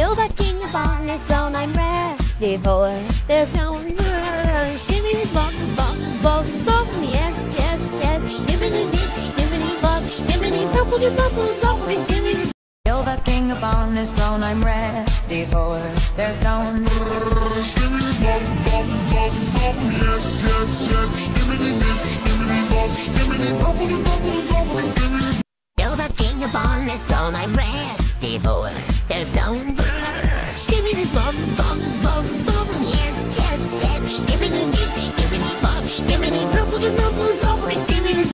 Till the king upon his throne I'm ready for. There's no Skibidi bop bop bop bop. Yes, yes, yes. Skibidi dip, skibidi bop, skibidi bubble bubble bubble skibidi. Till the king upon his throne I'm ready for. There's no Skibidi bop bop bop bop. Yes, yes, yes. Skibidi dip, skibidi bop, skibidi bubble bubble bubble skibidi. Till the king upon his throne I'm ready for. There's no Skibidi bop bop bop bop. Yes, yes, yes. Skibidi dip, skibidi bop, skibidi bubble bubble bubble skibidi.